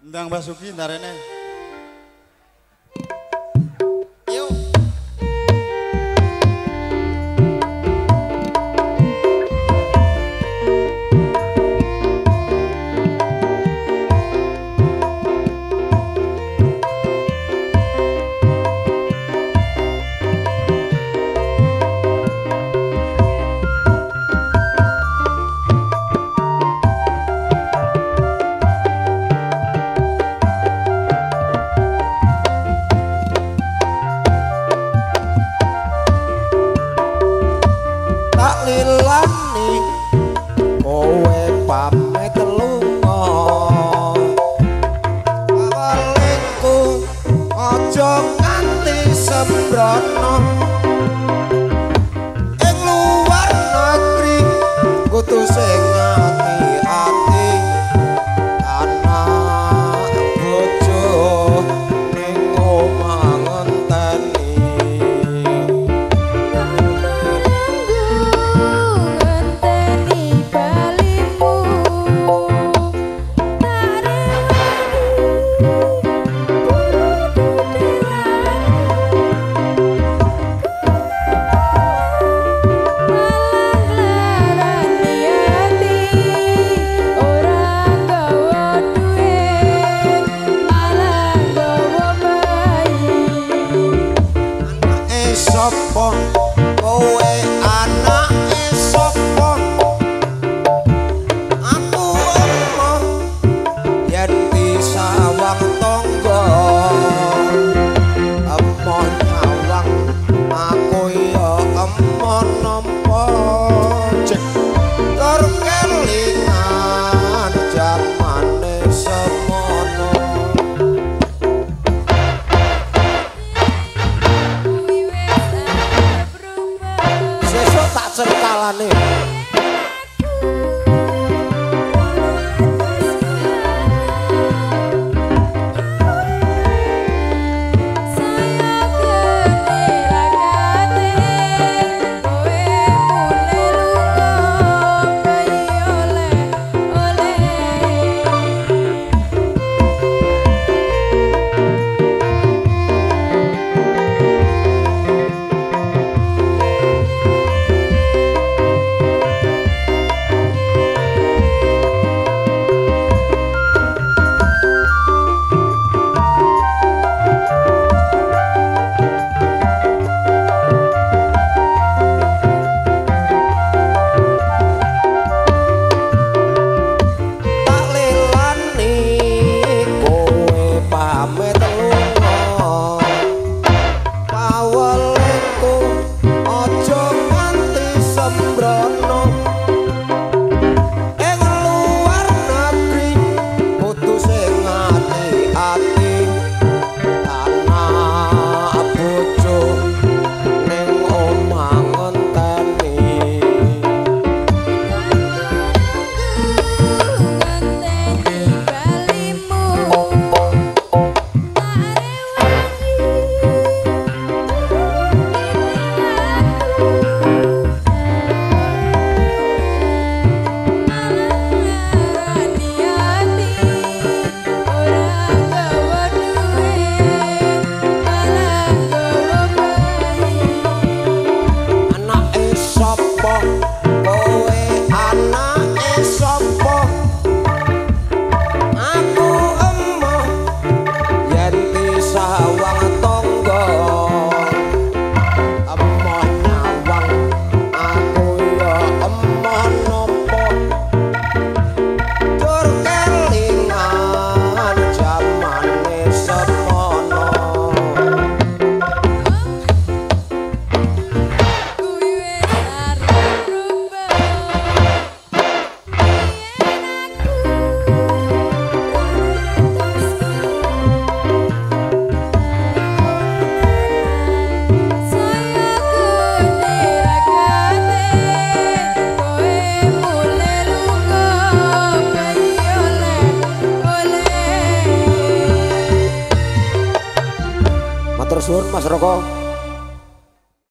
Ndang Basuki ndarene. Yuk. Lilani kowe pamit lunga awalku aja nganti sembrono ing luar negeri kudu sing ati-ati anak bojo ning omah ngenteni. Sopo kowe anake sopo aku emoh yen disawang tangga emoh nyawang aku ya emoh nampa cek tur kelingan jamane semono. Tak cerkalane Matur suwun Mas Roko.